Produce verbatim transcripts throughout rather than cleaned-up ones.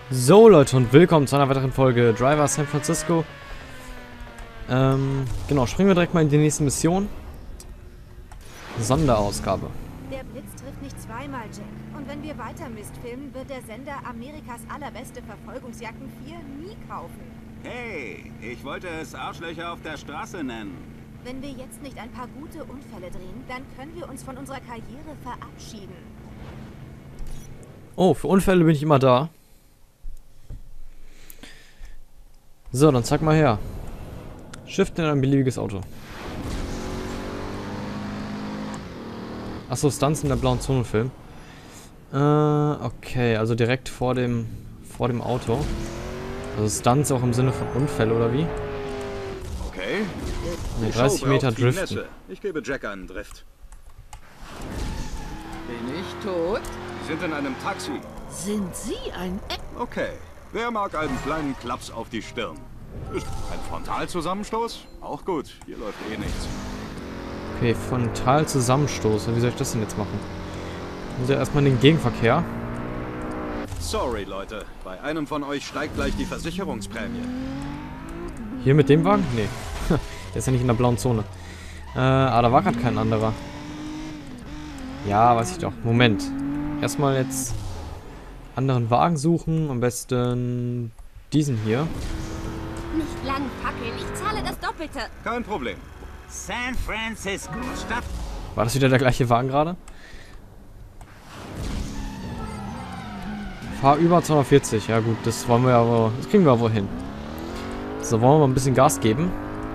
So Leute und willkommen zu einer weiteren Folge Driver San Francisco. Ähm, genau, springen wir direkt mal in die nächste Mission. Sonderausgabe. Der Blitz trifft nicht zweimal, Jack. Und wenn wir weiter Mist filmen, wird der Sender Amerikas allerbeste Verfolgungsjagden vier nie kaufen. Hey, ich wollte es Arschlöcher auf der Straße nennen. Wenn wir jetzt nicht ein paar gute Unfälle drehen, dann können wir uns von unserer Karriere verabschieden. Oh, für Unfälle bin ich immer da. So, dann zeig mal her. Shift in ein beliebiges Auto. Achso, Stunts in der blauen Zone Film. Äh, okay, also direkt vor dem vor dem Auto. Also Stunts auch im Sinne von Unfälle, oder wie? Okay. Ne, dreißig Meter driften. Ich gebe Jack einen Drift. Bin ich tot? Sie sind in einem Taxi. Sind Sie ein Eck? Okay. Wer mag einen kleinen Klaps auf die Stirn? Ist ein Frontalzusammenstoß? Auch gut. Hier läuft eh nichts. Okay, Frontalzusammenstoß. Wie soll ich das denn jetzt machen? Ich muss ja erstmal in den Gegenverkehr. Sorry, Leute. Bei einem von euch steigt gleich die Versicherungsprämie. Hier mit dem Wagen? Nee. Der ist ja nicht in der blauen Zone. Äh, ah, da war gerade kein anderer. Ja, weiß ich doch. Moment. Erstmal jetzt anderen Wagen suchen. Am besten diesen hier. Nicht lang fackeln, ich zahle das Doppelte. Kein Problem. San Francisco, Stadt. War das wieder der gleiche Wagen gerade? Fahr über zweihundertvierzig. Ja gut, das wollen wir aber. Das kriegen wir aber hin. So, wollen wir mal ein bisschen Gas geben.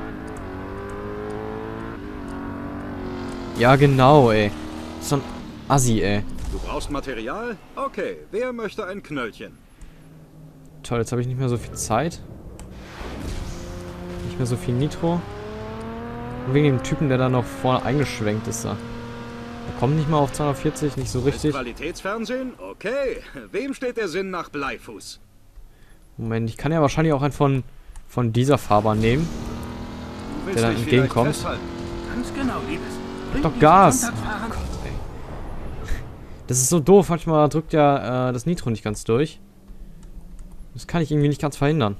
Ja, genau, ey. So ein Assi, ey. Du brauchst Material? Okay. Wer möchte ein Knöllchen? Toll, jetzt habe ich nicht mehr so viel Zeit. Nicht mehr so viel Nitro. Und wegen dem Typen, der da noch vorne eingeschwenkt ist. Da. Der kommt nicht mal auf zweihundertvierzig, nicht so richtig. Qualitätsfernsehen? Okay. Wem steht der Sinn nach Bleifuß? Moment, ich kann ja wahrscheinlich auch einen von, von dieser Fahrbahn nehmen. Du Der dann dich entgegenkommt. vielleicht festhalten? Ganz genau, Liebes. Gib doch Gas! Oh Gott, ey. Das ist so doof, manchmal drückt ja äh, das Nitro nicht ganz durch. Das kann ich irgendwie nicht ganz verhindern.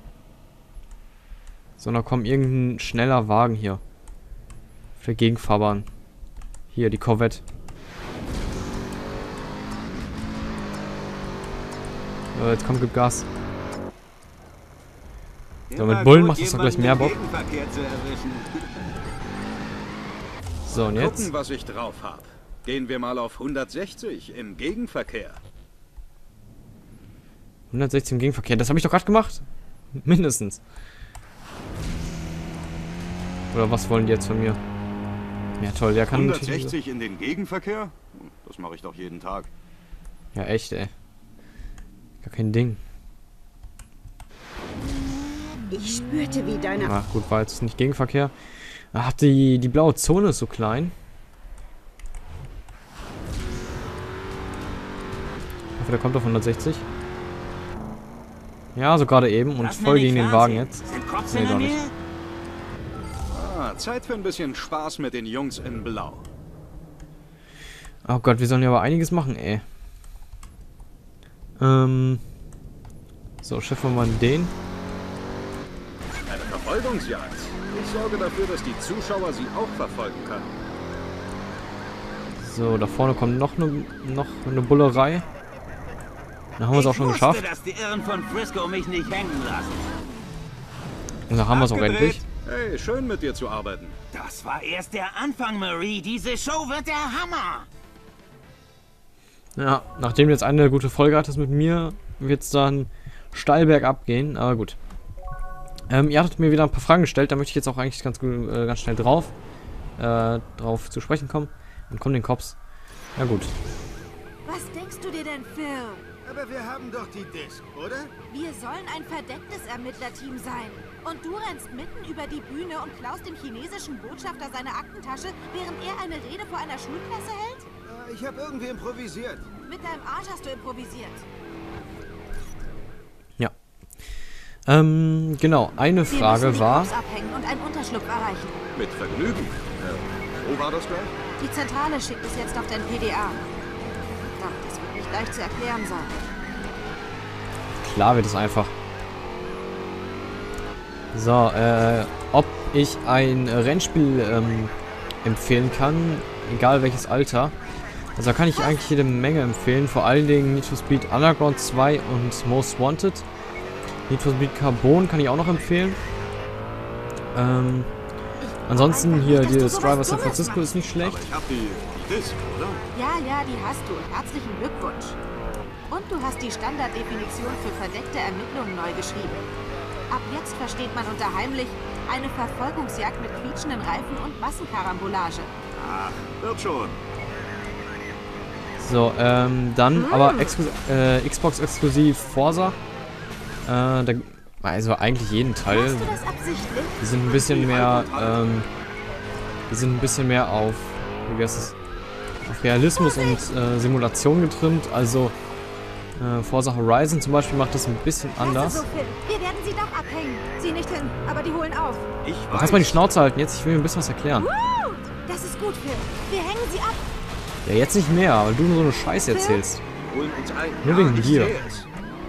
Sondern kommt irgendein schneller Wagen hier. Auf der Gegenfahrbahn. Hier, die Corvette. So, jetzt kommt, gib Gas. So, mit Bullen macht das doch gleich mehr Bock. So, und jetzt? Gucken, was ich drauf habe. Gehen wir mal auf hundertsechzig im Gegenverkehr. hundertsechzig im Gegenverkehr. Das habe ich doch gerade gemacht. Mindestens. Oder was wollen die jetzt von mir? Ja toll, der kann hundertsechzig in den Gegenverkehr? Das mache ich doch jeden Tag. Ja echt, ey. Gar kein Ding. Ich spürte, wie deine... Ach gut, war jetzt nicht Gegenverkehr. Ach, die, die blaue Zone ist so klein. Ich hoffe, der kommt auf hundertsechzig. Ja, so gerade eben. Und voll gegen den Wagen jetzt. Sind Cops Nee, in der doch nicht. Nähe? Ah, Zeit für ein bisschen Spaß mit den Jungs in Blau. Oh Gott, wir sollen ja aber einiges machen, ey. Ähm. So, schiffen wir mal den. Eine Verfolgungsjagd. Ich sorge dafür, dass die Zuschauer sie auch verfolgen können. So, da vorne kommt noch eine noch eine Bullerei. Da haben wir es auch schon Ich geschafft. wusste, dass die Irren von Frisco mich nicht hängen lassen. Und da haben wir es auch Abgedreht. endlich. Hey, schön mit dir zu arbeiten. Das war erst der Anfang, Marie. Diese Show wird der Hammer. Ja, nachdem du jetzt eine gute Folge hattest mit mir, wird es dann steil bergab gehen. Aber gut. Ähm, ihr hattet mir wieder ein paar Fragen gestellt. Da möchte ich jetzt auch eigentlich ganz, gut, äh, ganz schnell drauf, äh, drauf zu sprechen kommen. Und kommen den Cops. Ja gut. Was denkst du dir denn, Phil? Aber wir haben doch die Disc, oder? Wir sollen ein verdecktes Ermittlerteam sein. Und du rennst mitten über die Bühne und klaust dem chinesischen Botschafter seine Aktentasche, während er eine Rede vor einer Schulklasse hält? Äh, Ich habe irgendwie improvisiert. Mit deinem Arsch hast du improvisiert. Ja. Ähm, genau. Eine Wir Frage müssen die war... Cops abhängen und einen Unterschlupf erreichen. Mit Vergnügen. Äh, wo war das gleich? Die Zentrale schickt es jetzt auf dein P D A. Doch, das wird nicht leicht zu erklären sein. klar wird es einfach. So, äh, ob ich ein Rennspiel ähm, empfehlen kann, egal welches Alter. Also da kann ich eigentlich jede Menge empfehlen, vor allen Dingen Need for Speed Underground zwei und Most Wanted. Need for Speed Carbon kann ich auch noch empfehlen. Ähm, ansonsten hier dieses Driver San Francisco ist nicht schlecht. Aber ich hab die, die Disc, oder? Ja, ja, die hast du. Herzlichen Glückwunsch. Und du hast die Standarddefinition für verdeckte Ermittlungen neu geschrieben. Ab jetzt versteht man unter heimlich eine Verfolgungsjagd mit quietschenden Reifen und Massenkarambolage. Ach, wird schon. So, ähm, dann Hm. aber exklu äh, Xbox-exklusiv Forza. Äh, da, also eigentlich jeden Teil. Machst du das absichtlich? Die sind ein bisschen mehr, ähm, die sind ein bisschen mehr auf, wie heißt es, auf Realismus und äh, Simulation getrimmt. Also äh, Forza Horizon zum Beispiel macht das ein bisschen anders. Klasse, so, Phil. Wir werden sie doch abhängen. Sie nicht hin, aber die holen auf. Ich Du weiß. kannst mal die Schnauze halten jetzt, ich will mir ein bisschen was erklären. Woo! Das ist gut, Phil. Wir hängen sie ab. Ja, jetzt nicht mehr, weil du nur so eine Scheiße erzählst. Holen uns ein. Nur wegen ich dir. sehe es.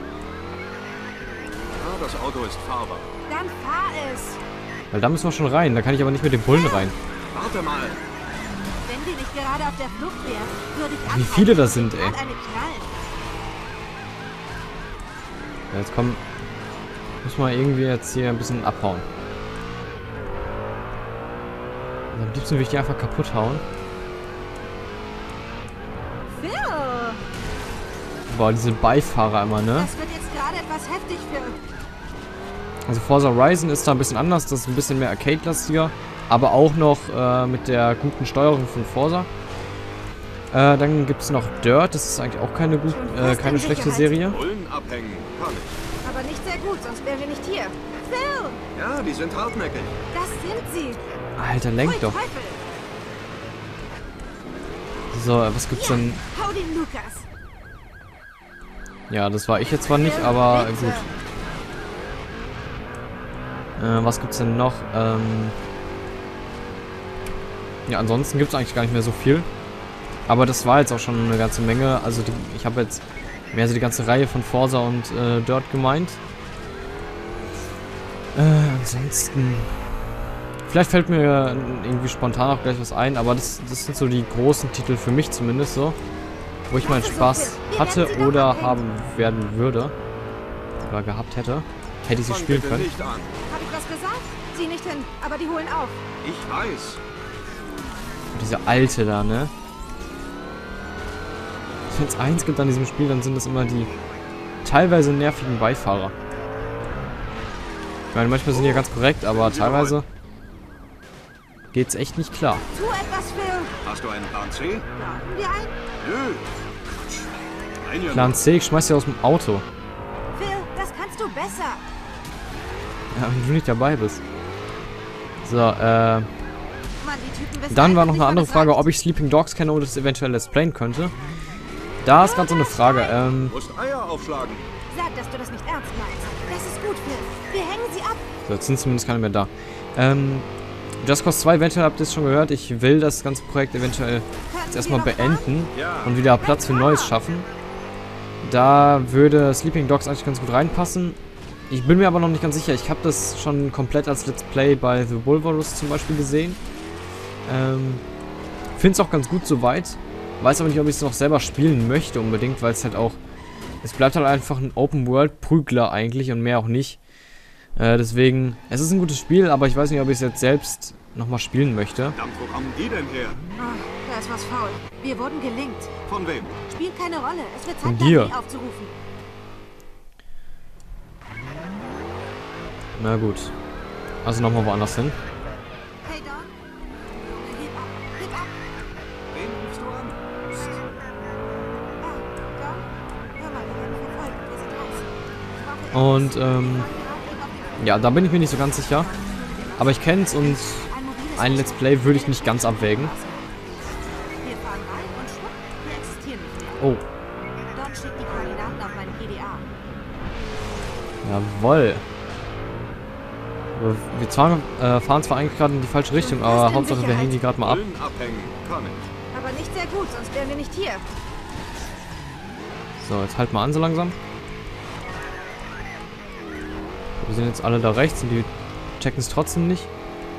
Ah, das Auto ist fahrbar. Dann fahr es. Weil da müssen wir schon rein, da kann ich aber nicht mit den Bullen rein. Warte mal. Wenn wir nicht gerade auf der Flucht wären, würde ich Wie abhalten viele das und sind, ey. mal eine knallen. Ja, jetzt komm, muss man irgendwie jetzt hier ein bisschen abhauen. Also am liebsten würde ich die einfach kaputt hauen. Phil! Boah, diese Beifahrer immer, ne? Das wird jetzt gerade etwas heftig, Phil. Also Forza Horizon ist da ein bisschen anders, das ist ein bisschen mehr Arcade-lastiger, aber auch noch äh, mit der guten Steuerung von Forza. Äh, dann gibt es noch Dirt, das ist eigentlich auch keine, gut, äh, keine schlechte Serie. Bullen abhängen. Kann ich. Aber nicht sehr gut, sonst wären wir nicht hier. Phil! Ja, die sind hartnäckig. Das sind sie. Alter, lenk Ui, doch. Teufel. So, äh, was gibt's Ja, denn? hau den Lukas. Ja, das war ich jetzt zwar nicht, aber Bitte. gut. Äh, was gibt's denn noch? Ähm ja, ansonsten gibt's eigentlich gar nicht mehr so viel. Aber das war jetzt auch schon eine ganze Menge. Also die, ich habe jetzt mehr so die ganze Reihe von Forza und äh, Dirt gemeint. Äh, ansonsten... Vielleicht fällt mir irgendwie spontan auch gleich was ein, aber das, das sind so die großen Titel für mich zumindest so. Wo ich meinen Spaß hatte oder haben werden würde. Oder gehabt hätte. Hätte ich sie Fang spielen bitte können. nicht an. Hab ich was gesagt? Sie nicht hin, aber die holen auf. Ich weiß. Und diese alte da, ne? Wenn es eins gibt an diesem Spiel, dann sind das immer die teilweise nervigen Beifahrer. Ich meine, manchmal sind die ja ganz korrekt, aber teilweise geht's echt nicht klar. Tu etwas, Phil. Hast du einen Plan C? Brauchen wir einen? Nö. Quatsch. Nein, ja Plan C, ich schmeiß dich aus dem Auto. Phil, das kannst du besser. Ja, wenn du nicht dabei bist. So, äh... Mann, die Typen wissen Dann war einfach noch nicht, eine andere was Frage, sagt. ob ich Sleeping Dogs kenne und es eventuell let's playen könnte. Da ist gerade so eine Frage. Ähm, Du musst Eier aufschlagen. Sag, dass du das nicht ernst meinst. Das ist gut, Phil. Wir hängen sie ab. so, jetzt sind zumindest keine mehr da. Ähm, Just Cause zwei, eventuell habt ihr es schon gehört. Ich will das ganze Projekt eventuell jetzt erstmal beenden Ja. und wieder Platz für Neues schaffen. Da würde Sleeping Dogs eigentlich ganz gut reinpassen. Ich bin mir aber noch nicht ganz sicher. Ich habe das schon komplett als Let's Play bei The Wolverus zum Beispiel gesehen. Ähm, finde es auch ganz gut soweit. Weiß aber nicht, ob ich es noch selber spielen möchte unbedingt, weil es halt auch... Es bleibt halt einfach ein Open-World-Prügler eigentlich und mehr auch nicht. Äh, deswegen, es ist ein gutes Spiel, aber ich weiß nicht, ob ich es jetzt selbst nochmal spielen möchte. Verdammt, wo kommen die denn her? Ah, da ist was faul. Wir wurden gelinkt. Von wem? Spielt keine Rolle. Es wird Von Zeit, dir. Larry aufzurufen. Na gut. Also nochmal woanders hin. Hey, Don. Heb ab. Heb ab. Wen rufst du an? Ah, Don. Hör mal, wir werden verfolgt. Wir sind raus. Ich brauche Und, ähm, ja, da bin ich mir nicht so ganz sicher. Aber ich kenn's und ein Let's Play würde ich nicht ganz abwägen. Wir fahren rein und schwupp, wir existieren nicht mehr. Oh, Don schickt die Koordinaten auf meinen P D A. jawoll. Wir zwar, äh, fahren zwar eigentlich gerade in die falsche Richtung, aber Hauptsache wir hängen die gerade mal ab. Bullen abhängen. Kann ich. Aber nicht sehr gut, sonst wären wir nicht hier. So, jetzt halt mal an so langsam. Wir sind jetzt alle da rechts und die checken es trotzdem nicht.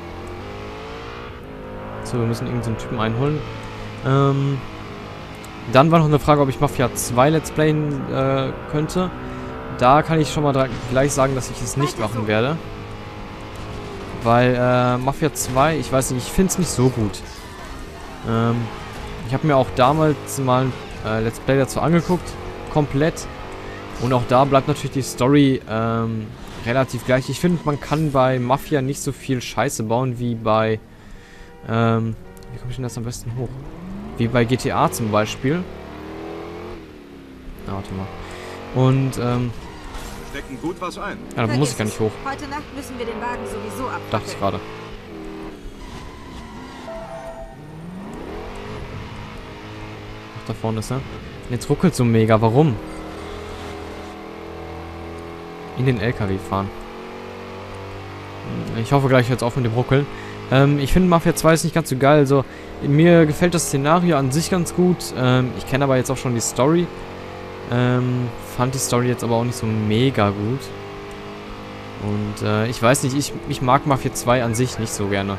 So, wir müssen irgendeinen so Typen einholen. Ähm, dann war noch eine Frage, ob ich Mafia zwei Let's Playen äh, könnte. Da kann ich schon mal gleich sagen, dass ich es nicht machen werde. Weil äh, Mafia zwei, ich weiß nicht, ich finde es nicht so gut. Ähm, ich habe mir auch damals mal ein äh, Let's Play dazu angeguckt. Komplett. Und auch da bleibt natürlich die Story ähm, relativ gleich. Ich finde, man kann bei Mafia nicht so viel Scheiße bauen wie bei... Ähm, wie komme ich denn das am besten hoch? Wie bei G T A zum Beispiel. Ja, warte mal. Und, ähm... Wir stecken gut was ein. ja, da muss ich gar nicht hoch. Heute Nacht müssen wir den Wagen sowieso abfackeln. Dachte ich gerade. Ach, da vorne ist er. Jetzt ruckelt so mega. Warum? In den L K W fahren. Ich hoffe gleich jetzt auf mit dem Ruckeln. Ähm, ich finde Mafia zwei ist nicht ganz so geil. Also, mir gefällt das Szenario an sich ganz gut. Ähm, ich kenne aber jetzt auch schon die Story. Ähm, fand die Story jetzt aber auch nicht so mega gut. Und äh, ich weiß nicht, ich, ich mag Mafia zwei an sich nicht so gerne.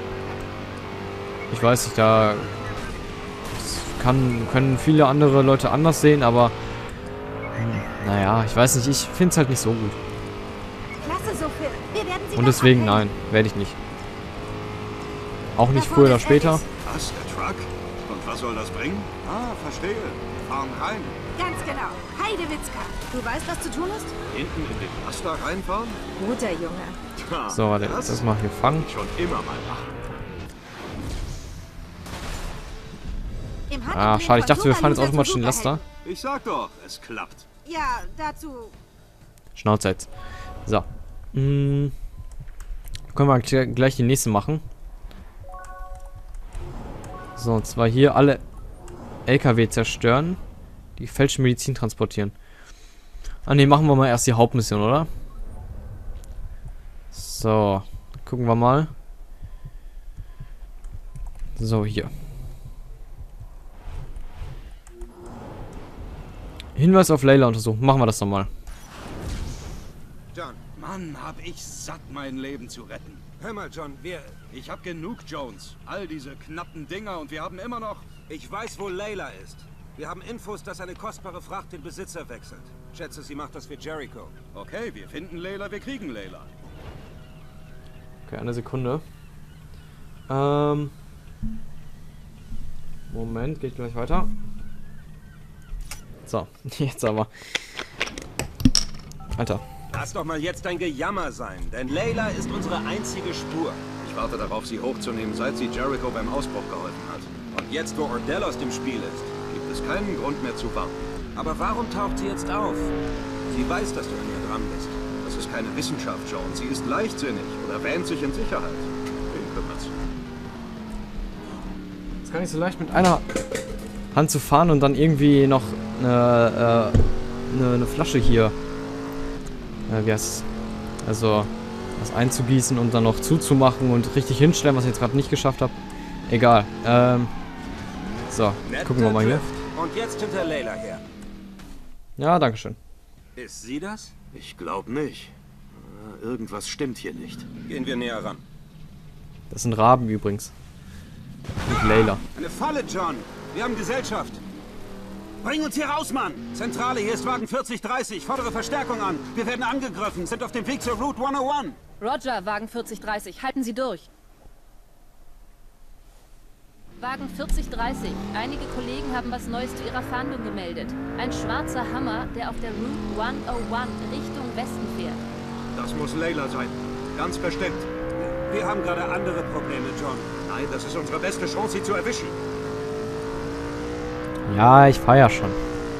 Ich weiß nicht, da das kann, können viele andere Leute anders sehen, aber hm, naja, ich weiß nicht, ich finde es halt nicht so gut. Klasse, Sophie. Wir werden sie Und noch deswegen abhängen. nein, werde ich nicht. Auch nicht Da früher vorne oder ist später. Alice. Was, der Truck? Und was soll das bringen? Ah, verstehe. Fahren rein. Ganz genau. Heidewitzka. Du weißt, was zu tun ist? Hinten in den Laster reinfahren? Guter Junge. Tja, So, warte, das jetzt mal hier fangen. schon immer mal machen. Im Ah, Handumdrehen schade, ich von dachte, wir fahren jetzt Superloser automatisch zu in den Laster. Ich sag doch, es klappt. Ja, dazu... Schnauze jetzt. So. Hm. Können wir gl- gleich die nächste machen. So, und zwar hier alle L K W zerstören, die falsche Medizin transportieren. Ah ne, machen wir mal erst die Hauptmission, oder? So, gucken wir mal. So, hier. Hinweis auf Layla untersuchen. Machen wir das doch mal. John, Mann, hab ich satt, mein Leben zu retten. hör mal, John, wir... Ich hab genug, Jones. All diese knappen Dinger und wir haben immer noch... Ich weiß, wo Layla ist. Wir haben Infos, dass eine kostbare Fracht den Besitzer wechselt. Schätze, sie macht das für Jericho. Okay, wir finden Layla, wir kriegen Layla. Okay, eine Sekunde. Ähm... Moment, geht gleich weiter. So, jetzt aber. Alter. Lass doch mal jetzt dein Gejammer sein, denn Layla ist unsere einzige Spur. Ich warte darauf, sie hochzunehmen, seit sie Jericho beim Ausbruch geholfen hat. Und jetzt, wo Ordell aus dem Spiel ist. Gibt es keinen Grund mehr zu warten. Aber warum taucht sie jetzt auf? Sie weiß, dass du an ihr dran bist. Das ist keine Wissenschaft, Jones. Sie ist leichtsinnig oder wähnt sich in Sicherheit. Wen kümmert's? Ist gar nicht so leicht mit einer Hand zu fahren und dann irgendwie noch eine, äh, eine, eine Flasche hier, äh, wie heißt es? Also, was einzugießen und dann noch zuzumachen und richtig hinstellen, was ich jetzt gerade nicht geschafft habe. Egal. Ähm, so, gucken wir mal hier. Und jetzt hinter Layla her. Ja, dankeschön. Ist sie das? Ich glaube nicht. Irgendwas stimmt hier nicht. Gehen wir näher ran. Das sind Raben übrigens. Mit Layla. Eine Falle, John. Wir haben Gesellschaft. Bring uns hier raus, Mann! Zentrale, hier ist Wagen vierzig dreißig. Fordere Verstärkung an. Wir werden angegriffen. Sind auf dem Weg zur Route hunderteins. Roger, Wagen vierzig dreißig. Halten Sie durch. Wagen vierzig dreißig. Einige Kollegen haben was Neues zu ihrer Fahndung gemeldet. Ein schwarzer Hammer, der auf der Route hunderteins Richtung Westen fährt. Das muss Layla sein. Ganz bestimmt. Wir haben gerade andere Probleme, John. Nein, das ist unsere beste Chance, sie zu erwischen. Ja, ich feier schon.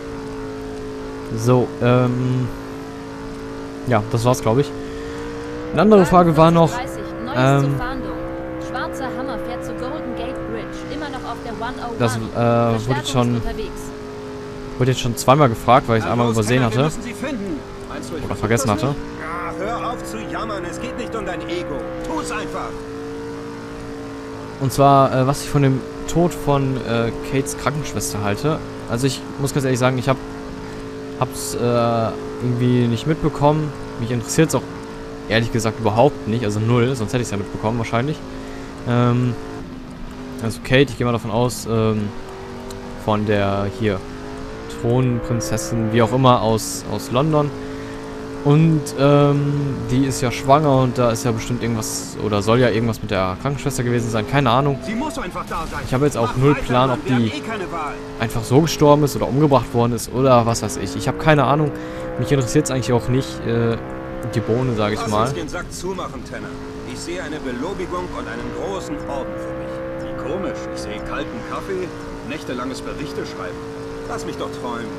So, ähm... ja, das war's, glaube ich. Eine andere Frage war noch... Neues ähm, zur Fahndung. Schwarzer Hammer fährt zur Golden Gate Bridge. Immer noch auf der hunderteins. Das äh, wurde jetzt schon... Unterwegs. Wurde jetzt schon zweimal gefragt, weil ich es einmal Los, übersehen Kenner, wir hatte. müssen sie finden. Meinst du, ich Oder versuch vergessen das hatte. nicht? Ja, hör auf zu jammern. Es geht nicht um dein Ego. Tu es einfach. Und zwar, äh, was ich von dem Tod von äh, Kates Krankenschwester halte. Also ich muss ganz ehrlich sagen, ich hab, hab's äh, irgendwie nicht mitbekommen. Mich interessiert es auch ehrlich gesagt überhaupt nicht. Also null, sonst hätte ich es ja mitbekommen wahrscheinlich. Ähm, also Kate, ich gehe mal davon aus, ähm, von der hier Thronprinzessin, wie auch immer, aus, aus London. Und ähm, die ist ja schwanger und da ist ja bestimmt irgendwas, oder soll ja irgendwas mit der Krankenschwester gewesen sein, keine Ahnung. Sie muss einfach da sein. Ich habe jetzt auch Mach null weiter, Plan, Mann. ob Wir haben die eh keine Wahl. einfach so gestorben ist oder umgebracht worden ist oder was weiß ich. Ich habe keine Ahnung. Mich interessiert es eigentlich auch nicht, äh, die Bohne, sage ich Lass mal. uns den Sack zumachen, Tanner. Ich sehe eine Belobigung und einen großen Orden für mich. Wie komisch. Ich sehe kalten Kaffee, nächtelanges Berichte schreiben. Lass mich doch träumen.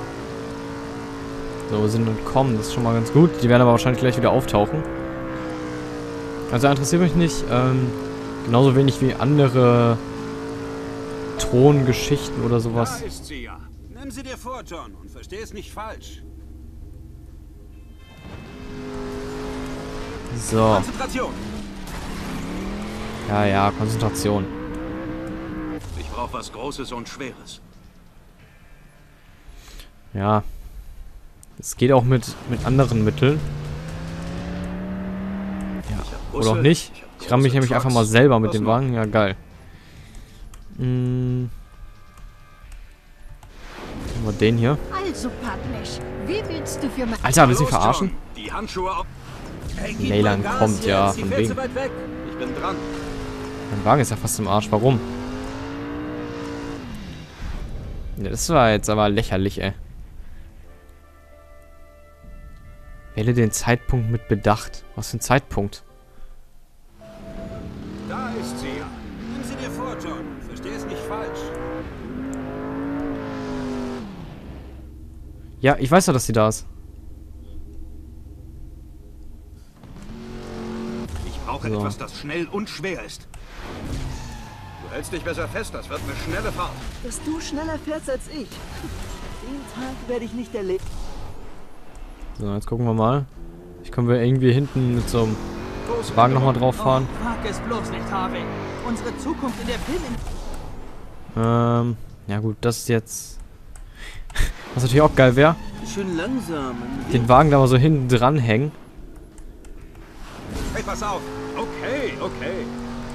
So, sind entkommen, das ist schon mal ganz gut. Die werden aber wahrscheinlich gleich wieder auftauchen. Also interessiert mich nicht. Ähm, genauso wenig wie andere Throngeschichten oder sowas. Da ist sie ja. Nimm sie dir vor, John, und versteh es nicht falsch. So. Konzentration. Ja, ja, Konzentration. Ich brauche was Großes und Schweres. Ja. Es geht auch mit, mit anderen Mitteln. Ja, oder auch nicht. Ich ramme mich nämlich einfach mal selber mit dem Wagen. Ja, geil. Hm. Nehmen wir den hier. Also, Padmesh, wie willst du für mein... Alter, willst du mich Los, verarschen? John. Die Handschuhe auf. Hey, gib Leyland mal Gas kommt jetzt. ja Sie von fährt wegen. zu weit weg. Ich bin dran. Mein Wagen ist ja fast im Arsch. Warum? Ja, das war jetzt aber lächerlich, ey. Wähle den Zeitpunkt mit Bedacht. Was für ein Zeitpunkt? Da ist sie ja. Nimm sie dir vor, John. Versteh es nicht falsch. Ja, ich weiß doch, dass sie da ist. Ich brauche So. etwas, das schnell und schwer ist. Du hältst dich besser fest, das wird eine schnelle Fahrt. Dass du schneller fährst als ich. Den Tag werde ich nicht erleben. So, jetzt gucken wir mal. Ich können wir irgendwie hinten mit so einem Wagen nochmal drauf fahren. Oh, wag es bloß nicht, Harvey. Unsere Zukunft in der Film... Ähm, ja gut, das ist jetzt... Was natürlich auch geil wäre, Schön langsam. den Wagen da mal so hinten dran hängen. Hey, pass auf. Okay, okay.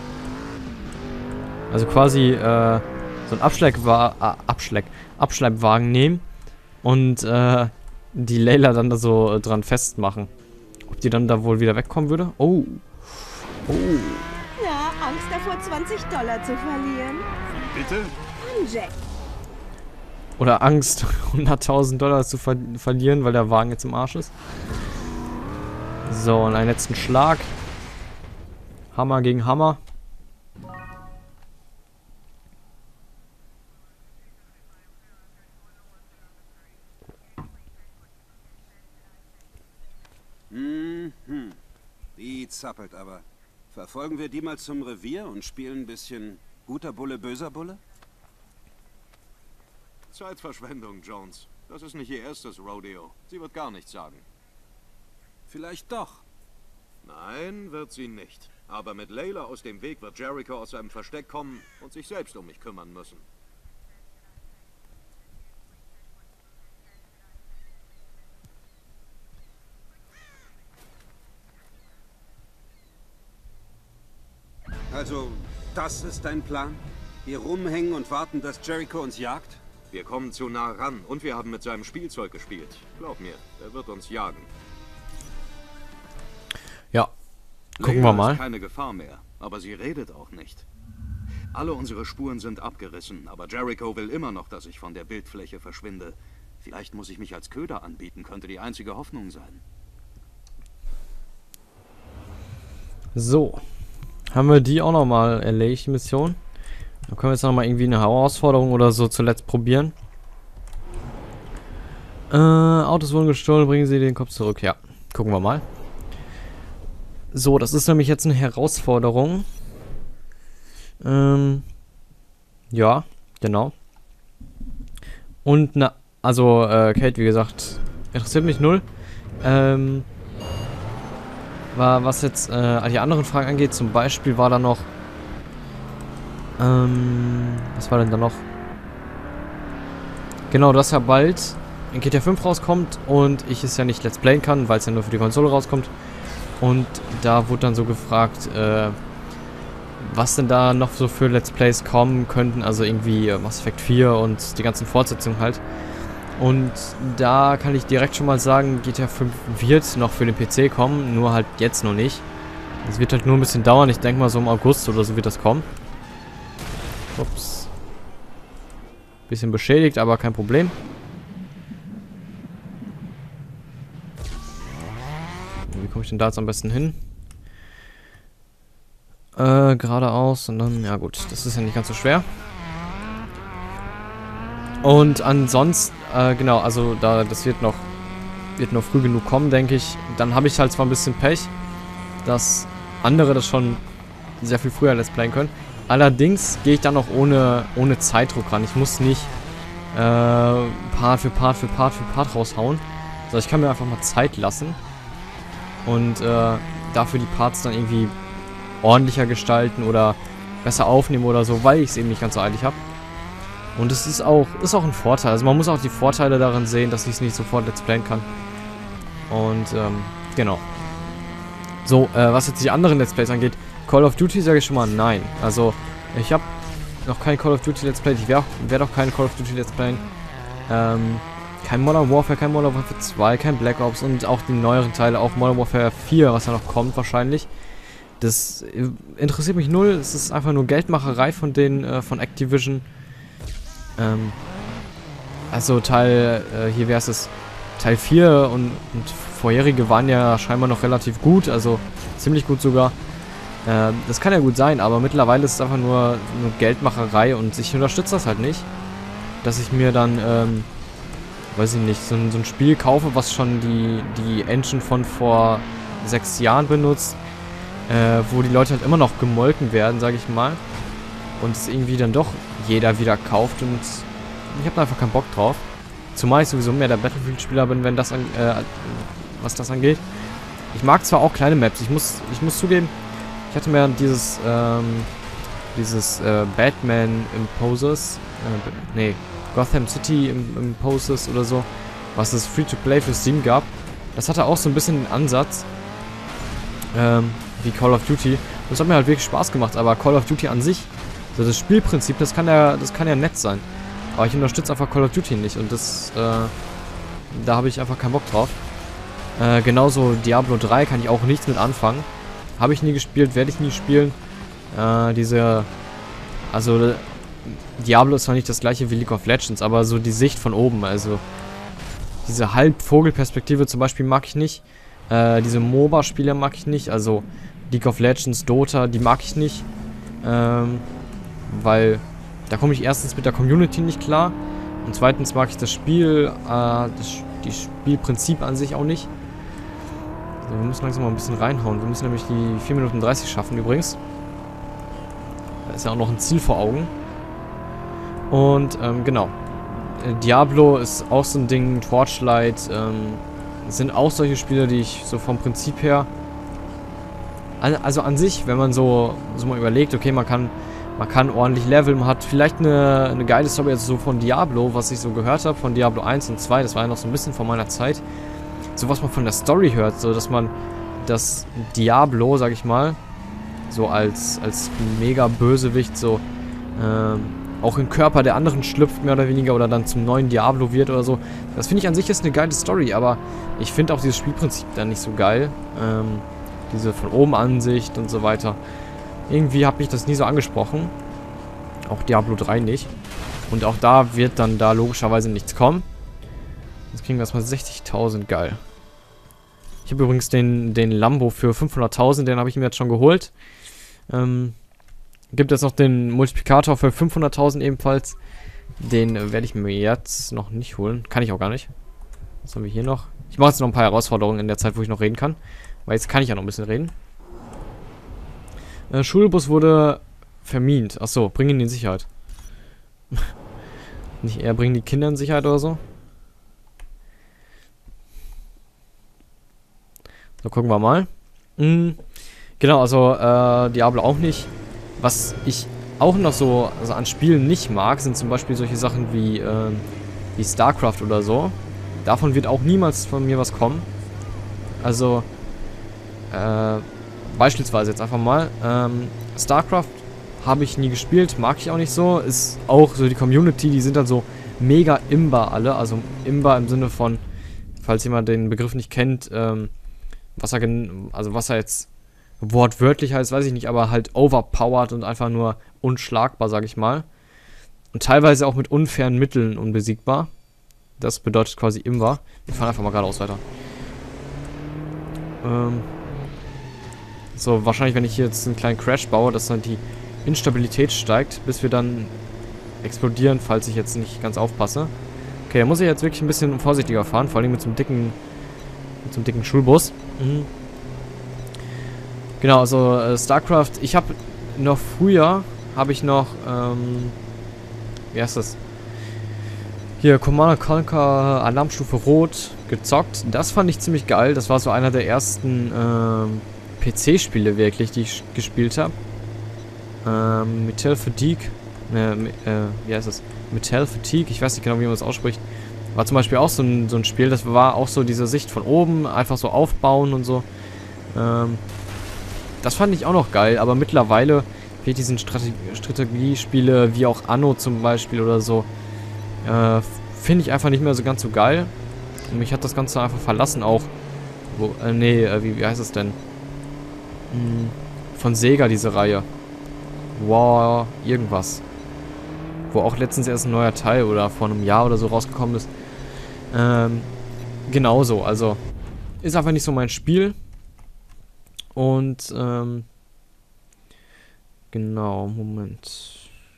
Also quasi äh, so einen Abschleppwa äh, Abschlepp Abschleppwagen nehmen und äh, die Layla dann da so äh, dran festmachen. Ob die dann da wohl wieder wegkommen würde? Oh. Oh. Ja, Angst davor, zwanzig Dollar zu verlieren. Bitte? Jack. Oder Angst, hunderttausend Dollar zu ver verlieren, weil der Wagen jetzt im Arsch ist. So, und einen letzten Schlag. Hammer gegen Hammer. Mhm. Die zappelt aber. Verfolgen wir die mal zum Revier und spielen ein bisschen guter Bulle, böser Bulle? Zeitverschwendung, Jones. Das ist nicht ihr erstes Rodeo. Sie wird gar nichts sagen. Vielleicht doch. Nein, wird sie nicht. Aber mit Layla aus dem Weg wird Jericho aus seinem Versteck kommen und sich selbst um mich kümmern müssen. Also, das ist dein Plan? Hier rumhängen und warten, dass Jericho uns jagt? Wir kommen zu nah ran und wir haben mit seinem Spielzeug gespielt. Glaub mir, er wird uns jagen. Ja. Gucken Layla wir mal. ist keine Gefahr mehr, aber sie redet auch nicht. Alle unsere Spuren sind abgerissen, aber Jericho will immer noch, dass ich von der Bildfläche verschwinde. Vielleicht muss ich mich als Köder anbieten, könnte die einzige Hoffnung sein. So. Haben wir die auch nochmal erledigt, die Mission. Dann können wir jetzt nochmal irgendwie eine Herausforderung oder so zuletzt probieren. Äh, Autos wurden gestohlen, bringen Sie den Kopf zurück. Ja, gucken wir mal. So, das ist nämlich jetzt eine Herausforderung. Ähm, ja, genau. Und na, also, äh, Kate, wie gesagt, interessiert mich null. Ähm, war, was jetzt äh, die anderen Fragen angeht, zum Beispiel war da noch, ähm, was war denn da noch? Genau, dass ja bald in G T A fünf rauskommt und ich es ja nicht Let's Playen kann, weil es ja nur für die Konsole rauskommt. Und da wurde dann so gefragt, äh, was denn da noch so für Let's Plays kommen könnten. Also irgendwie äh, Mass Effect vier und die ganzen Fortsetzungen halt. Und da kann ich direkt schon mal sagen, G T A fünf wird noch für den P C kommen, nur halt jetzt noch nicht. Es wird halt nur ein bisschen dauern. Ich denke mal so im August oder so wird das kommen. Ups. Bisschen beschädigt, aber kein Problem. Wie komme ich denn da jetzt am besten hin? Äh, geradeaus und dann, ja gut, das ist ja nicht ganz so schwer. Und ansonsten, äh, genau, also da, das wird noch, wird noch früh genug kommen, denke ich. Dann habe ich halt zwar ein bisschen Pech, dass andere das schon sehr viel früher Let's Playen können. Allerdings gehe ich dann auch ohne, ohne Zeitdruck ran. Ich muss nicht äh, Part für Part für Part für Part raushauen. Also ich kann mir einfach mal Zeit lassen. Und äh, dafür die Parts dann irgendwie ordentlicher gestalten oder besser aufnehmen oder so, weil ich es eben nicht ganz so eilig habe. Und es ist auch, ist auch ein Vorteil. Also man muss auch die Vorteile darin sehen, dass ich es nicht sofort Let's Playen kann. Und ähm, genau. So, äh, was jetzt die anderen Let's Plays angeht, Call of Duty sage ich schon mal nein. Also, ich habe noch kein Call of Duty Let's Play. Ich werde werd auch kein Call of Duty Let's Playen. Ähm, kein Modern Warfare, kein Modern Warfare zwei, kein Black Ops und auch die neueren Teile, auch Modern Warfare vier, was ja noch kommt wahrscheinlich. Das interessiert mich null. Es ist einfach nur Geldmacherei von den, äh, von Activision. Ähm, also Teil, äh, hier wäre es Teil vier und, und vorherige waren ja scheinbar noch relativ gut, also ziemlich gut sogar. Äh, das kann ja gut sein, aber mittlerweile ist es einfach nur, nur Geldmacherei und ich unterstütze das halt nicht. Dass ich mir dann, ähm, weiß ich nicht, so ein, so ein Spiel kaufe, was schon die, die Engine von vor sechs Jahren benutzt, äh, wo die Leute halt immer noch gemolken werden, sage ich mal. Und es irgendwie dann doch jeder wieder kauft und ich habe da einfach keinen Bock drauf. Zumal ich sowieso mehr der Battlefield-Spieler bin, wenn das an, äh, was das angeht. Ich mag zwar auch kleine Maps, ich muss, ich muss zugeben, ich hatte mir dieses, ähm, dieses äh, Batman Imposes, äh, nee, Gotham City Imposes oder so, was es Free-to-Play für Steam gab. Das hatte auch so ein bisschen den Ansatz, ähm, wie Call of Duty. Das hat mir halt wirklich Spaß gemacht, aber Call of Duty an sich, so das Spielprinzip, das kann ja, das kann ja nett sein. Aber ich unterstütze einfach Call of Duty nicht und das, äh, da habe ich einfach keinen Bock drauf. Äh, genauso Diablo drei kann ich auch nichts mit anfangen. Habe ich nie gespielt, werde ich nie spielen. Äh, diese, also Diablo ist zwar nicht das gleiche wie League of Legends, aber so die Sicht von oben, also diese Halbvogelperspektive zum Beispiel mag ich nicht. Äh, diese MOBA-Spiele mag ich nicht, also League of Legends, Dota, die mag ich nicht. Ähm, weil da komme ich erstens mit der Community nicht klar und zweitens mag ich das Spiel, äh, das, die Spielprinzip an sich auch nicht. So, wir müssen langsam mal ein bisschen reinhauen. Wir müssen nämlich die vier Minuten dreißig schaffen übrigens. Da ist ja auch noch ein Ziel vor Augen. Und, ähm, genau. Diablo ist auch so ein Ding, Torchlight, ähm, sind auch solche Spiele, die ich so vom Prinzip her... Also an sich, wenn man so, so mal überlegt, okay, man kann, man kann ordentlich leveln, man hat vielleicht eine, eine geile Story, also so von Diablo, was ich so gehört habe, von Diablo eins und zwei, das war ja noch so ein bisschen von meiner Zeit. So was man von der Story hört, so dass man das Diablo, sag ich mal, so als, als mega Bösewicht so ähm, auch im Körper der anderen schlüpft, mehr oder weniger, oder dann zum neuen Diablo wird oder so. Das finde ich an sich ist eine geile Story, aber ich finde auch dieses Spielprinzip dann nicht so geil. Ähm, diese von oben Ansicht und so weiter. Irgendwie hat mich das nie so angesprochen. Auch Diablo drei nicht. Und auch da wird dann da logischerweise nichts kommen. Jetzt kriegen wir erstmal sechzigtausend, geil. Ich habe übrigens den, den Lambo für fünfhunderttausend, den habe ich mir jetzt schon geholt. Ähm, gibt jetzt noch den Multiplikator für fünfhunderttausend ebenfalls. Den äh, werde ich mir jetzt noch nicht holen. Kann ich auch gar nicht. Was haben wir hier noch? Ich mache jetzt noch ein paar Herausforderungen in der Zeit, wo ich noch reden kann. Weil jetzt kann ich ja noch ein bisschen reden. Äh, Schulbus wurde vermint. Achso, bring ihn in Sicherheit. Nicht eher bringen die Kinder in Sicherheit oder so? So, gucken wir mal. Mhm. Genau, also äh, Diablo auch nicht. Was ich auch noch so also an Spielen nicht mag, sind zum Beispiel solche Sachen wie, äh, wie StarCraft oder so. Davon wird auch niemals von mir was kommen. Also, Äh, beispielsweise jetzt einfach mal. Ähm, StarCraft habe ich nie gespielt, mag ich auch nicht so. Ist auch so die Community, die sind dann so mega Imba alle. Also Imba im Sinne von, falls jemand den Begriff nicht kennt, ähm, was er, also was er jetzt wortwörtlich heißt, weiß ich nicht, aber halt overpowered und einfach nur unschlagbar, sag ich mal. Und teilweise auch mit unfairen Mitteln unbesiegbar. Das bedeutet quasi Imba. Wir fahren einfach mal geradeaus weiter. Ähm so, wahrscheinlich, wenn ich hier jetzt einen kleinen Crash baue, dass dann die Instabilität steigt, bis wir dann explodieren, falls ich jetzt nicht ganz aufpasse. Okay, da muss ich jetzt wirklich ein bisschen vorsichtiger fahren, vor allem mit so einem dicken, mit so einem dicken Schulbus. Mhm. Genau, also äh, StarCraft, ich habe noch früher, habe ich noch, ähm, wie heißt das? Hier, Command and Conquer Alarmstufe Rot gezockt. Das fand ich ziemlich geil. Das war so einer der ersten ähm, P C-Spiele wirklich, die ich gespielt habe. Ähm, Metal Fatigue. Äh, äh, wie heißt das? Metal Fatigue, ich weiß nicht genau, wie man das ausspricht. War zum Beispiel auch so ein, so ein Spiel, das war auch so diese Sicht von oben, einfach so aufbauen und so. Ähm, das fand ich auch noch geil, aber mittlerweile finde ich diesen Strate Strategiespiele, wie auch Anno zum Beispiel oder so, äh, finde ich einfach nicht mehr so ganz so geil. Und mich hat das Ganze einfach verlassen auch. Wo, äh, nee, äh, wie, wie heißt es denn? Hm, von Sega, diese Reihe. Wow, irgendwas. Wo auch letztens erst ein neuer Teil oder vor einem Jahr oder so rausgekommen ist. Ähm, genauso, also ist einfach nicht so mein Spiel. Und, ähm, genau, Moment.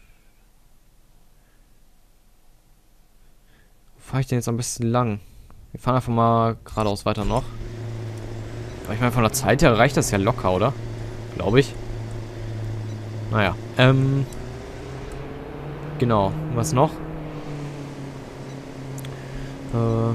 Wo fahre ich denn jetzt am besten lang? Wir fahren einfach mal geradeaus weiter noch. Aber ich meine, von der Zeit her reicht das ja locker, oder? Glaube ich. Naja, ähm... genau, was noch? Äh...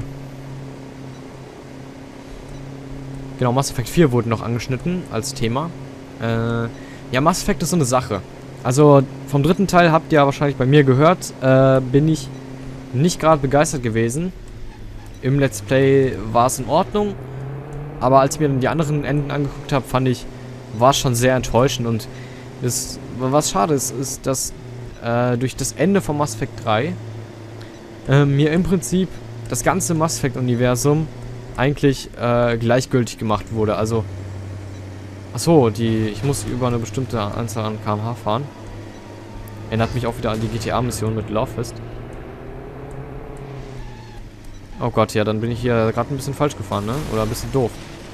Genau, Mass Effect vier wurde noch angeschnitten als Thema. Äh... Ja, Mass Effect ist so eine Sache. Also, vom dritten Teil habt ihr ja wahrscheinlich bei mir gehört, äh, bin ich nicht gerade begeistert gewesen. Im Let's Play war es in Ordnung. Aber als ich mir dann die anderen Enden angeguckt habe, fand ich, war es schon sehr enttäuschend. Und ist, was schade ist, ist, dass äh, durch das Ende von Mass Effect drei äh, mir im Prinzip das ganze Mass Effect-Universum eigentlich äh, gleichgültig gemacht wurde. Also, achso, die, ich muss über eine bestimmte Anzahl an Kilometer pro Stunde fahren. Erinnert mich auch wieder an die G T A-Mission mit Lovefest. Oh Gott, ja, dann bin ich hier gerade ein bisschen falsch gefahren, ne? Oder ein bisschen doof.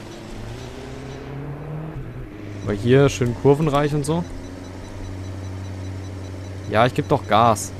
Weil hier schön kurvenreich und so. Ja, ich gebe doch Gas.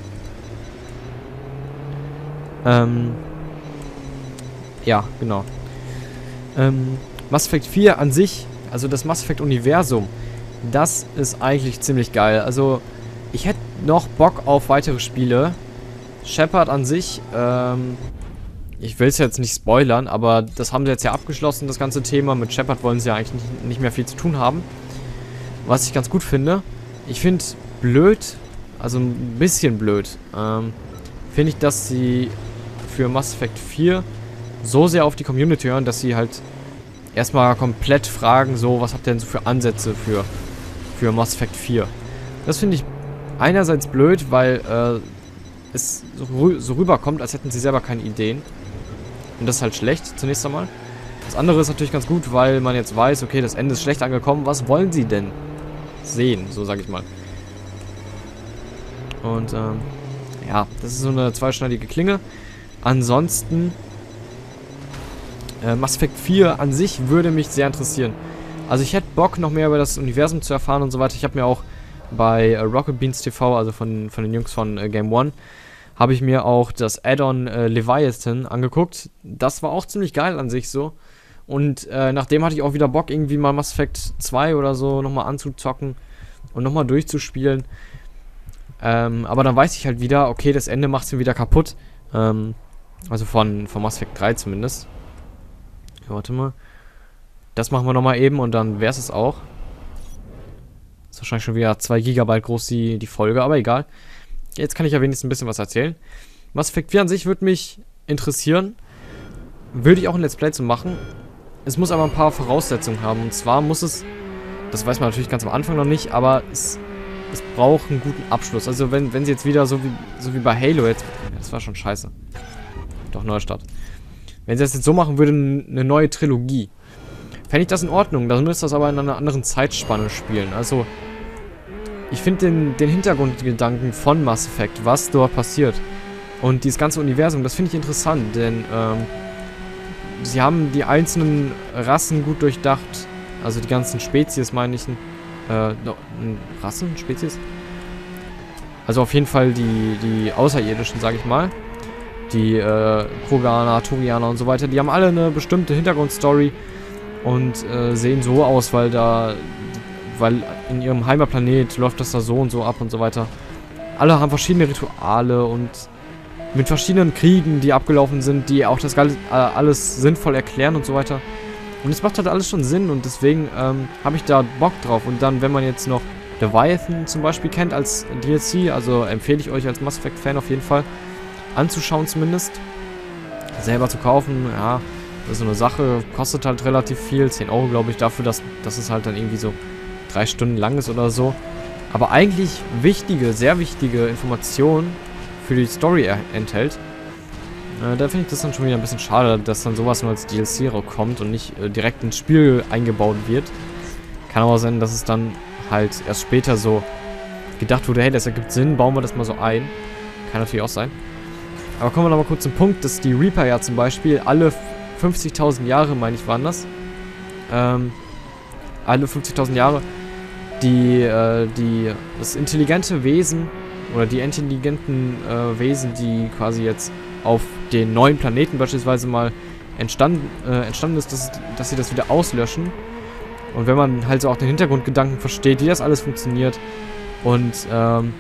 Ähm. Ja, genau. Ähm, Mass Effect vier an sich, also das Mass Effect Universum, das ist eigentlich ziemlich geil. Also, ich hätte noch Bock auf weitere Spiele. Shepard an sich, ähm... ich will es jetzt nicht spoilern, aber das haben sie jetzt ja abgeschlossen, das ganze Thema. Mit Shepard wollen sie ja eigentlich nicht, nicht mehr viel zu tun haben. Was ich ganz gut finde. Ich finde blöd, also ein bisschen blöd, ähm, finde ich, dass sie für Mass Effect vier so sehr auf die Community hören, dass sie halt erstmal komplett fragen, so, was habt ihr denn so für Ansätze für, für Mass Effect vier? Das finde ich einerseits blöd, weil äh, es so, rü so rüberkommt, als hätten sie selber keine Ideen. Und das ist halt schlecht, zunächst einmal. Das andere ist natürlich ganz gut, weil man jetzt weiß, okay, das Ende ist schlecht angekommen. Was wollen sie denn sehen, so sage ich mal. Und, ähm, ja, das ist so eine zweischneidige Klinge. Ansonsten, äh, Mass Effect vier an sich würde mich sehr interessieren. Also ich hätte Bock, noch mehr über das Universum zu erfahren und so weiter. Ich habe mir auch bei äh, Rocket Beans T V, also von, von den Jungs von äh, Game One, habe ich mir auch das Add-on äh, Leviathan angeguckt. Das war auch ziemlich geil an sich so. Und äh, nachdem hatte ich auch wieder Bock, irgendwie mal Mass Effect zwei oder so nochmal anzuzocken und nochmal durchzuspielen. Ähm, aber dann weiß ich halt wieder, okay, das Ende macht es mir wieder kaputt. Ähm, also von, von Mass Effect drei zumindest. Ja, warte mal. Das machen wir nochmal eben und dann wäre es auch. Ist wahrscheinlich schon wieder zwei Gigabyte groß die, die Folge, aber egal. Jetzt kann ich ja wenigstens ein bisschen was erzählen. Mass Effect vier an sich würde mich interessieren. Würde ich auch ein Let's Play zu machen. es muss aber ein paar Voraussetzungen haben. Und zwar muss es, das weiß man natürlich ganz am Anfang noch nicht, aber es, es braucht einen guten Abschluss. Also wenn, wenn sie jetzt wieder so wie, so wie bei Halo jetzt, das war schon scheiße. Doch, Neustart. Wenn sie das jetzt so machen würde, eine neue Trilogie, fände ich das in Ordnung. Dann müsste das aber in einer anderen Zeitspanne spielen. Also, ich finde den, den Hintergrundgedanken von Mass Effect, was dort passiert und dieses ganze Universum, das finde ich interessant, denn ähm, sie haben die einzelnen Rassen gut durchdacht, also die ganzen Spezies, meine ich, äh, Rassen, Spezies? Also auf jeden Fall die, die Außerirdischen, sage ich mal. Die äh, Kroganer, Turianer und so weiter, die haben alle eine bestimmte Hintergrundstory und äh, sehen so aus, weil da, weil in ihrem Heimatplanet läuft das da so und so ab und so weiter. Alle haben verschiedene Rituale und mit verschiedenen Kriegen, die abgelaufen sind, die auch das alles, äh, alles sinnvoll erklären und so weiter. Und es macht halt alles schon Sinn und deswegen ähm, habe ich da Bock drauf. Und dann, wenn man jetzt noch Leviathan zum Beispiel kennt als D L C, also empfehle ich euch als Mass Effect-Fan auf jeden Fall anzuschauen zumindest. Selber zu kaufen, ja, das ist so eine Sache, kostet halt relativ viel, zehn Euro glaube ich dafür, dass, dass es halt dann irgendwie so drei Stunden lang ist oder so. Aber eigentlich wichtige, sehr wichtige Informationen für die Story enthält. Äh, da finde ich das dann schon wieder ein bisschen schade, dass dann sowas nur als D L C kommt und nicht äh, direkt ins Spiel eingebaut wird. Kann aber sein, dass es dann halt erst später so gedacht wurde, hey, das ergibt Sinn, bauen wir das mal so ein. Kann natürlich auch sein. Aber kommen wir nochmal kurz zum Punkt, dass die Reaper ja zum Beispiel alle fünfzigtausend Jahre, meine ich, waren das. Ähm, alle fünfzigtausend Jahre die, äh, die, das intelligente Wesen oder die intelligenten äh, Wesen, die quasi jetzt auf den neuen Planeten beispielsweise mal entstanden, äh, entstanden ist, dass, dass sie das wieder auslöschen. Und wenn man halt so auch den Hintergrundgedanken versteht, wie das alles funktioniert und, ähm,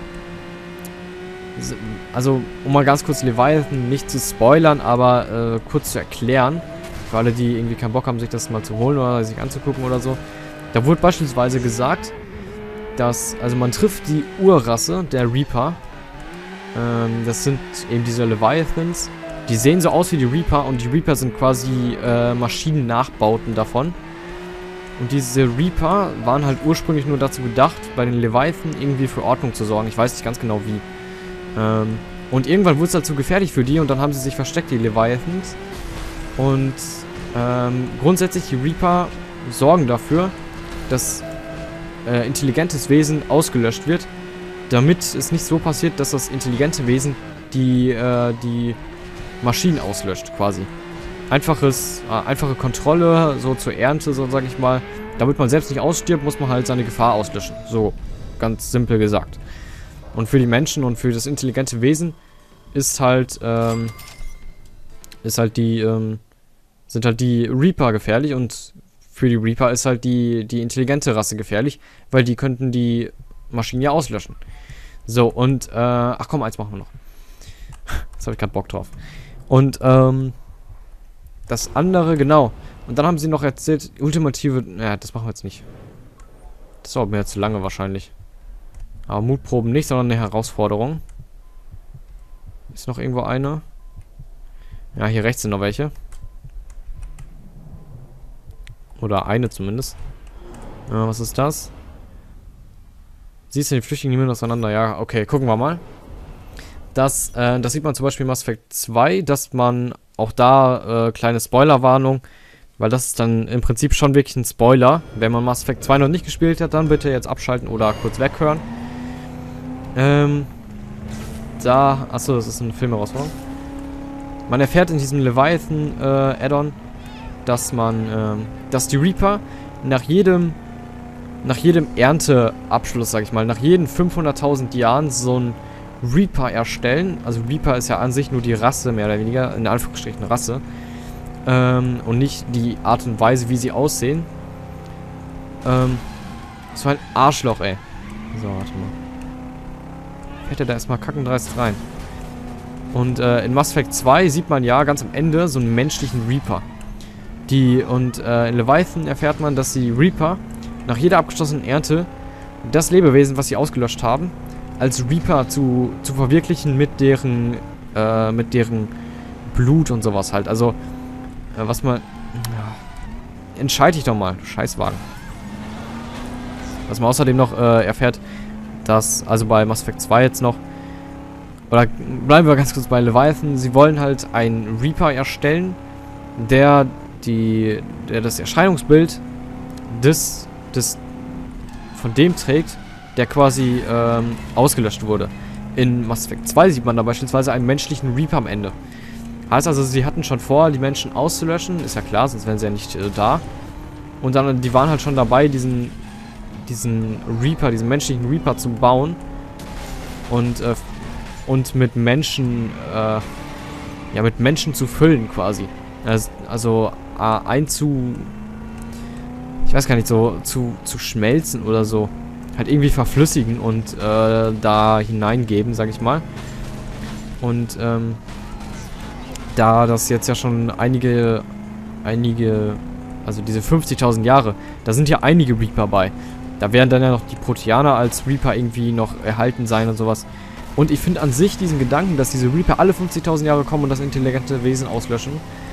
also, um mal ganz kurz Leviathan nicht zu spoilern, aber äh, kurz zu erklären, für alle, die irgendwie keinen Bock haben, sich das mal zu holen oder sich anzugucken oder so. Da wurde beispielsweise gesagt, dass, also man trifft die Urrasse der Reaper. Ähm, das sind eben diese Leviathans. Die sehen so aus wie die Reaper und die Reaper sind quasi äh, Maschinen-Nachbauten davon. Und diese Reaper waren halt ursprünglich nur dazu gedacht, bei den Leviathan irgendwie für Ordnung zu sorgen. Ich weiß nicht ganz genau wie. Ähm, und irgendwann wurde es halt zu gefährlich für die und dann haben sie sich versteckt, die Leviathans. Und ähm, grundsätzlich die Reaper sorgen dafür, dass äh, intelligentes Wesen ausgelöscht wird, damit es nicht so passiert, dass das intelligente Wesen die, äh, die Maschinen auslöscht, quasi. Einfaches, äh, einfache Kontrolle, so zur Ernte, so sag ich mal. Damit man selbst nicht ausstirbt, muss man halt seine Gefahr auslöschen. So, ganz simpel gesagt. Und für die Menschen und für das intelligente Wesen ist halt, ähm, ist halt die, ähm, sind halt die Reaper gefährlich und für die Reaper ist halt die, die intelligente Rasse gefährlich, weil die könnten die Maschinen ja auslöschen. So, und, äh, ach komm, eins machen wir noch. Jetzt habe ich gerade Bock drauf. Und, ähm, das andere, genau. Und dann haben sie noch erzählt, ultimative, naja, das machen wir jetzt nicht. Das dauert mir jetzt zu lange wahrscheinlich. Aber Mutproben nicht, sondern eine Herausforderung. Ist noch irgendwo eine? Ja, hier rechts sind noch welche. Oder eine zumindest. Ja, was ist das? Siehst du den Flüchtlingen niemand auseinander? Ja, okay, gucken wir mal. Das, äh, das sieht man zum Beispiel in Mass Effect zwei, dass man auch da, äh, kleine Spoilerwarnung, weil das ist dann im Prinzip schon wirklich ein Spoiler. Wenn man Mass Effect zwei noch nicht gespielt hat, dann bitte jetzt abschalten oder kurz weghören. Ähm, da, achso, das ist eine Filmherausforderung. Man erfährt in diesem Leviathan äh, Add-on, dass man, ähm, dass die Reaper nach jedem, nach jedem Ernteabschluss, sag ich mal, nach jeden fünfhunderttausend Jahren so ein Reaper erstellen. Also Reaper ist ja an sich nur die Rasse, mehr oder weniger, in Anführungsstrichen Rasse. Ähm, und nicht die Art und Weise, wie sie aussehen. Ähm, das war ein Arschloch, ey. So, warte mal. Fährt er da erstmal kackendreist rein. Und äh, in Mass Effect zwei sieht man ja ganz am Ende so einen menschlichen Reaper. Die, und äh, in Leviathan erfährt man, dass die Reaper nach jeder abgeschlossenen Ernte das Lebewesen, was sie ausgelöscht haben, als Reaper zu, zu verwirklichen mit deren, äh, mit deren Blut und sowas halt. Also, äh, was man... Ja, entscheide dich doch mal, du Scheißwagen. Was man außerdem noch äh, erfährt, dass, also bei Mass Effect zwei jetzt noch, oder bleiben wir ganz kurz bei Leviathan, sie wollen halt einen Reaper erstellen, der die, der das Erscheinungsbild des, des, von dem trägt, der quasi ähm, ausgelöscht wurde. In Mass Effect zwei sieht man da beispielsweise einen menschlichen Reaper am Ende. Heißt also, sie hatten schon vor, die Menschen auszulöschen, ist ja klar, sonst wären sie ja nicht äh, da. Und dann, die waren halt schon dabei, diesen, diesen Reaper, diesen menschlichen Reaper zu bauen. Und, äh, und mit Menschen, äh, ja, mit Menschen zu füllen quasi. Also, also äh, einzu, ich weiß gar nicht, so zu, zu schmelzen oder so. Halt irgendwie verflüssigen und äh, da hineingeben, sag ich mal. Und ähm, da das jetzt ja schon einige, einige, also diese fünfzigtausend Jahre, da sind ja einige Reaper bei. Da werden dann ja noch die Proteaner als Reaper irgendwie noch erhalten sein und sowas. Und ich finde an sich diesen Gedanken, dass diese Reaper alle fünfzigtausend Jahre kommen und das intelligente Wesen auslöschen,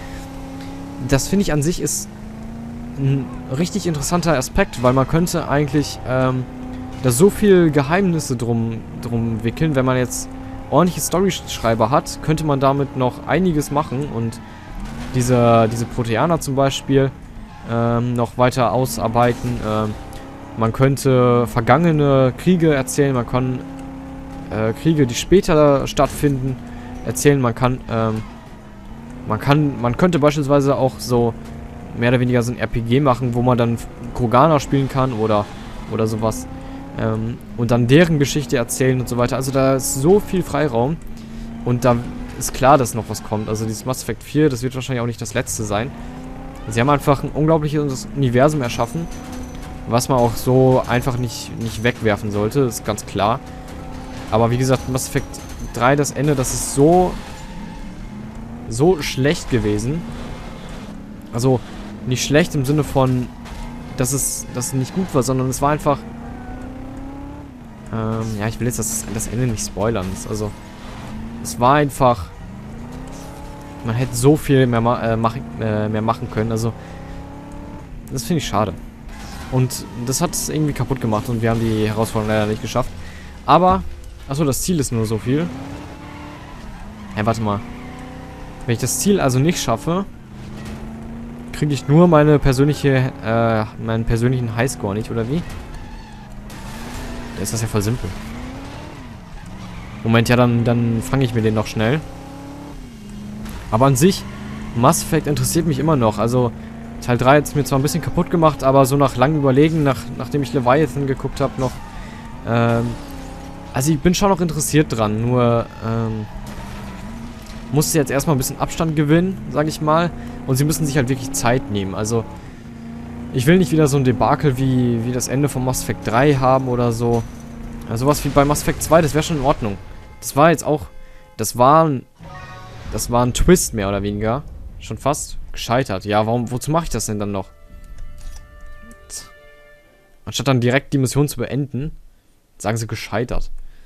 das finde ich an sich ist ein richtig interessanter Aspekt, weil man könnte eigentlich ähm, da so viel Geheimnisse drum, drum wickeln. Wenn man jetzt ordentliche Storyschreiber hat, könnte man damit noch einiges machen und diese, diese Proteaner zum Beispiel ähm, noch weiter ausarbeiten. Ähm, man könnte vergangene Kriege erzählen, man kann äh, Kriege, die später stattfinden, erzählen. Man kann, ähm, man kann, man könnte beispielsweise auch so mehr oder weniger so ein R P G machen, wo man dann Kroganer spielen kann oder, oder sowas. Ähm, und dann deren Geschichte erzählen und so weiter. Also da ist so viel Freiraum. Und da ist klar, dass noch was kommt. Also dieses Mass Effect vier, das wird wahrscheinlich auch nicht das letzte sein. Sie haben einfach ein unglaubliches Universum erschaffen, was man auch so einfach nicht, nicht wegwerfen sollte. Das ist ganz klar. Aber wie gesagt, Mass Effect drei, das Ende, das ist so so schlecht gewesen. Also nicht schlecht im Sinne von, dass es, dass es nicht gut war, sondern es war einfach Ähm, ja, ich will jetzt das, das Ende nicht spoilern. Also, es war einfach... Man hätte so viel mehr, ma äh, mach äh, mehr machen können. Also, das finde ich schade. Und das hat es irgendwie kaputt gemacht und wir haben die Herausforderung leider nicht geschafft. Aber, achso, das Ziel ist nur so viel. Hey, warte mal. Wenn ich das Ziel also nicht schaffe, kriege ich nur meine persönliche, äh, meinen persönlichen Highscore nicht, oder wie? Da ist das ja voll simpel. Moment, ja, dann, dann fange ich mir den noch schnell. Aber an sich, Mass Effect interessiert mich immer noch. Also, Teil drei hat es mir zwar ein bisschen kaputt gemacht, aber so nach langem Überlegen, nach, nachdem ich Leviathan geguckt habe, noch. Ähm, also, ich bin schon noch interessiert dran, nur, ähm, musste jetzt erstmal ein bisschen Abstand gewinnen, sage ich mal. Und sie müssen sich halt wirklich Zeit nehmen. Also, ich will nicht wieder so ein Debakel wie, wie das Ende von Mass Effect drei haben oder so. Ja, sowas wie bei Mass Effect zwei, das wäre schon in Ordnung. Das war jetzt auch, das war ein, das war ein Twist mehr oder weniger. Schon fast gescheitert. Ja, warum, wozu mache ich das denn dann noch? Anstatt dann direkt die Mission zu beenden, sagen sie gescheitert.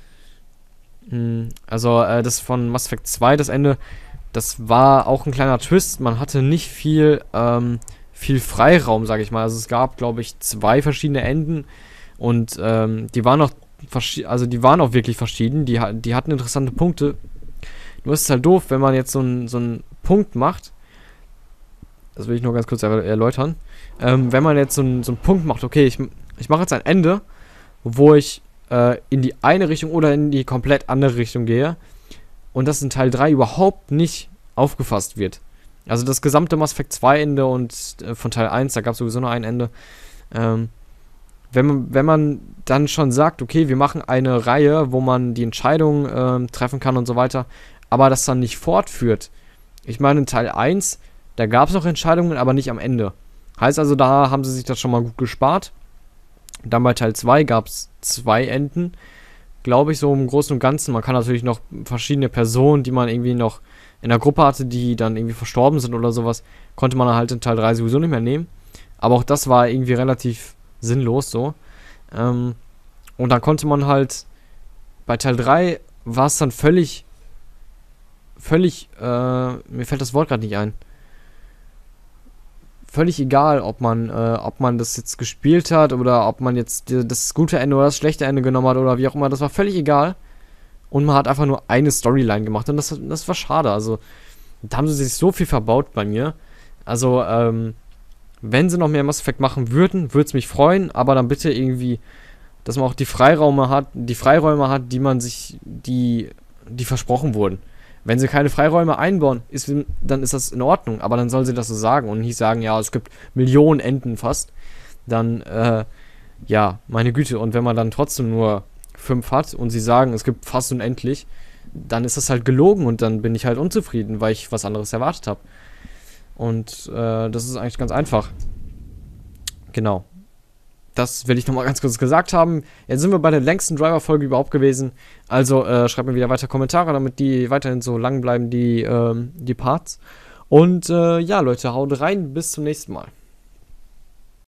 Also, äh, das von Mass Effect zwei, das Ende, das war auch ein kleiner Twist. Man hatte nicht viel, ähm, viel Freiraum, sage ich mal. Also es gab, glaube ich, zwei verschiedene Enden und ähm, die waren auch, also die waren auch wirklich verschieden. Die, die hatten interessante Punkte. Nur ist es halt doof, wenn man jetzt so einen so einen Punkt macht. Das will ich nur ganz kurz er erläutern. Ähm, wenn man jetzt so einen so einen Punkt macht, okay, ich, ich mache jetzt ein Ende, wo ich äh, in die eine Richtung oder in die komplett andere Richtung gehe und das in Teil drei überhaupt nicht aufgefasst wird. Also das gesamte Mass Effect zwei Ende und äh, von Teil eins, da gab es sowieso nur ein Ende. Ähm, wenn, man, wenn man dann schon sagt, okay, wir machen eine Reihe, wo man die Entscheidung ähm, treffen kann und so weiter, aber das dann nicht fortführt. Ich meine, in Teil eins, da gab es noch Entscheidungen, aber nicht am Ende. Heißt also, da haben sie sich das schon mal gut gespart. Dann bei Teil zwei gab es zwei Enden, glaube ich, so im Großen und Ganzen. Man kann natürlich noch verschiedene Personen, die man irgendwie noch in der Gruppe hatte, die dann irgendwie verstorben sind oder sowas, konnte man halt in Teil drei sowieso nicht mehr nehmen. Aber auch das war irgendwie relativ sinnlos so. Ähm, und dann konnte man halt, bei Teil drei war es dann völlig, völlig, äh, mir fällt das Wort gerade nicht ein, völlig egal, ob man, äh, ob man das jetzt gespielt hat oder ob man jetzt das gute Ende oder das schlechte Ende genommen hat oder wie auch immer. Das war völlig egal. Und man hat einfach nur eine Storyline gemacht und das, das war schade. Also, da haben sie sich so viel verbaut bei mir. Also, ähm, wenn sie noch mehr Mass Effect machen würden, würde es mich freuen, aber dann bitte irgendwie, dass man auch die Freiräume hat, die Freiräume hat, die man sich, die, die versprochen wurden. Wenn sie keine Freiräume einbauen, ist, dann ist das in Ordnung, aber dann soll sie das so sagen und nicht sagen, ja, es gibt Millionen Enden fast. Dann, äh, ja, meine Güte, und wenn man dann trotzdem nur fünf hat und sie sagen, es gibt fast unendlich, dann ist das halt gelogen und dann bin ich halt unzufrieden, weil ich was anderes erwartet habe. Und äh, das ist eigentlich ganz einfach. Genau. Das will ich nochmal ganz kurz gesagt haben. Jetzt sind wir bei der längsten Driver-Folge überhaupt gewesen. Also äh, schreibt mir wieder weiter Kommentare, damit die weiterhin so lang bleiben, die, ähm, die Parts. Und äh, ja, Leute, haut rein. Bis zum nächsten Mal.